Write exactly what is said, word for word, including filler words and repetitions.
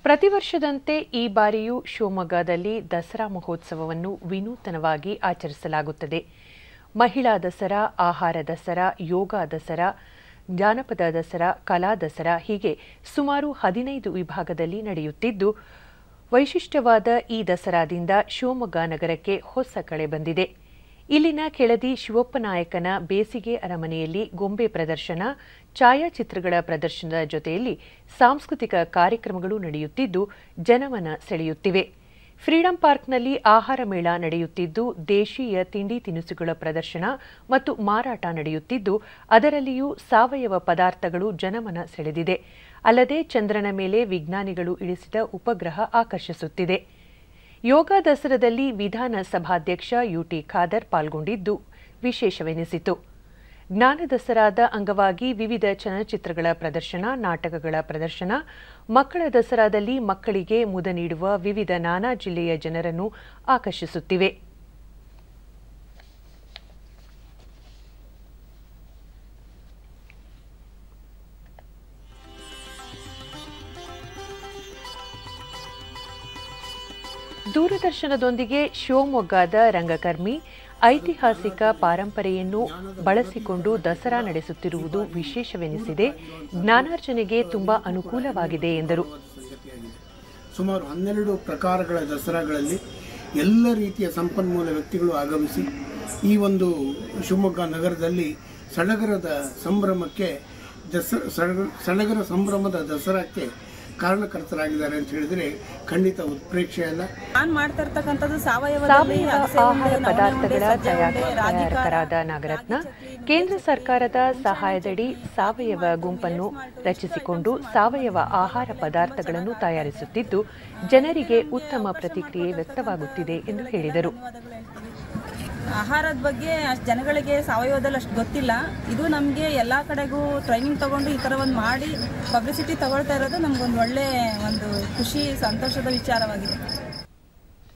ಪ್ರತಿ ವರ್ಷದಂತೆ ಈ ಬಾರಿಯೂ ಶಿವಮೊಗ್ಗದಲ್ಲಿ ದಸರಾ ಮಹೋತ್ಸವವನ್ನು ವಿನೂತನವಾಗಿ ಆಚರಿಸಲಾಗುತ್ತದೆ. ಮಹಿಳಾ ದಸರಾ, ಆಹಾರ ದಸರಾ, ಯೋಗ ದಸರಾ, ಜಾನಪದ ದಸರಾ, ಕಲಾ ದಸರಾ ಹೀಗೆ ಸುಮಾರು ಹದಿನೈದು ವಿಭಾಗದಲ್ಲಿ ನಡೆಯುತ್ತಿದ್ದು, ವೈಶಿಷ್ಟ್ಯವಾದ ಈ ದಸರಾದಿಂದ ಶಿವಮೊಗ್ಗ ನಗರಕ್ಕೆ ಹೊಸ ಕಳೆ ಬಂದಿದೆ. ಇಲ್ಲಿನ ಕೆಳದಿ ಶಿವಪ್ಪನಾಯಕನ ಬೇಸಿಗೆ ಅರಮನೆಯಲ್ಲಿ ಗೊಂಬೆ ಪ್ರದರ್ಶನ, ಛಾಯಾಚಿತ್ರಗಳ ಪ್ರದರ್ಶನದ ಜೊತೆಯಲ್ಲಿ ಸಾಂಸ್ಕೃತಿಕ ಕಾರ್ಯಕ್ರಮಗಳು ನಡೆಯುತ್ತಿದ್ದು ಜನಮನ ಸೆಳೆಯುತ್ತಿವೆ. ಫ್ರೀಡಂ ಪಾರ್ಕ್ನಲ್ಲಿ ಆಹಾರ ಮೇಳ ನಡೆಯುತ್ತಿದ್ದು, ದೇಶೀಯ ತಿಂಡಿ ತಿನಿಸುಗಳ ಪ್ರದರ್ಶನ ಮತ್ತು ಮಾರಾಟ ನಡೆಯುತ್ತಿದ್ದು, ಅದರಲ್ಲಿಯೂ ಸಾವಯವ ಪದಾರ್ಥಗಳು ಜನಮನ ಸೆಳೆದಿದೆ. ಅಲ್ಲದೆ ಚಂದ್ರನ ಮೇಲೆ ವಿಜ್ಞಾನಿಗಳು ಇಳಿಸಿದ ಉಪಗ್ರಹ ಆಕರ್ಷಿಸುತ್ತಿದೆ. ಯೋಗ ದಸರಾದಲ್ಲಿ ವಿಧಾನಸಭಾಧ್ಯಕ್ಷ ಯುಟಿ ಖಾದರ್ ಪಾಲ್ಗೊಂಡಿದ್ದು ವಿಶೇಷವೆನಿಸಿತು. ಜ್ಞಾನ ದಸರಾದ ಅಂಗವಾಗಿ ವಿವಿಧ ಚಲನಚಿತ್ರಗಳ ಪ್ರದರ್ಶನ, ನಾಟಕಗಳ ಪ್ರದರ್ಶನ, ಮಕ್ಕಳ ದಸರಾದಲ್ಲಿ ಮಕ್ಕಳಿಗೆ ಮುದ ನೀಡುವ ವಿವಿಧ ನಾನಾ ಜಿಲ್ಲೆಯ ಜನರನ್ನು ಆಕರ್ಷಿಸುತ್ತಿವೆ. ದೂರದರ್ಶನದೊಂದಿಗೆ ಶಿವಮೊಗ್ಗದ ರಂಗಕರ್ಮಿ ಐತಿಹಾಸಿಕ ಪರಂಪರೆಯನ್ನು ಬಳಸಿಕೊಂಡು ದಸರಾ ನಡೆಸುತ್ತಿರುವುದು ವಿಶೇಷವೆನಿಸಿದೆ. ಜ್ಞಾನಾರ್ಜನೆಗೆ ತುಂಬಾ ಅನುಕೂಲವಾಗಿದೆ ಎಂದರು. ಸುಮಾರು ಹನ್ನೆರಡು ಪ್ರಕಾರಗಳ ದಸರಾಗಳಲ್ಲಿ ಎಲ್ಲ ರೀತಿಯ ಸಂಪನ್ಮೂಲ ವ್ಯಕ್ತಿಗಳು ಆಗಮಿಸಿ ಈ ಒಂದು ಶಿವಮೊಗ್ಗ ನಗರದಲ್ಲಿ ಸಡಗರದ ಸಂಭ್ರಮಕ್ಕೆ ದಸ ಸಡಗರ ಸಂಭ್ರಮದ ದಸರಾಕ್ಕೆ ಕಾರಣಕರ್ತರಾಗಿದ್ದಾರೆ ಅಂತ ಹೇಳಿದ್ರೆ ಖಂಡಿತ ಉತ್ಪ್ರೇಕ್ಷೆ ಅಲ್ಲ. ನಾನು ಮಾಡ್ತಾ ಇರ್ತಕ್ಕಂಥದ್ದು ಸಾವಯವ ಆಹಾರ ಪದಾರ್ಥಗಳ ತಯಾರಕರಾದ ನಾಗರತ್ನ ಕೇಂದ್ರ ಸರ್ಕಾರದ ಸಹಾಯದಡಿ ಸಾವಯವ ಗುಂಪನ್ನು ರಚಿಸಿಕೊಂಡು ಸಾವಯವ ಆಹಾರ ಪದಾರ್ಥಗಳನ್ನು ತಯಾರಿಸುತ್ತಿದ್ದು, ಜನರಿಗೆ ಉತ್ತಮ ಪ್ರತಿಕ್ರಿಯೆ ವ್ಯಕ್ತವಾಗುತ್ತಿದೆ ಎಂದು ಹೇಳಿದರು. ಆಹಾರದ ಬಗ್ಗೆ ಅಷ್ಟು ಜನಗಳಿಗೆ ಸಾವಯವದಲ್ಲಿ ಅಷ್ಟು ಗೊತ್ತಿಲ್ಲ. ಇದು ನಮಗೆ ಎಲ್ಲ ಕಡೆಗೂ ಟ್ರೈನಿಂಗ್ ತಗೊಂಡು ಈ ಥರ ಒಂದು ಮಾಡಿ ಪಬ್ಲಿಸಿಟಿ ತಗೊಳ್ತಾ ಇರೋದು ನಮಗೊಂದು ಒಳ್ಳೆ ಒಂದು ಖುಷಿ, ಸಂತೋಷದ ವಿಚಾರವಾಗಿದೆ.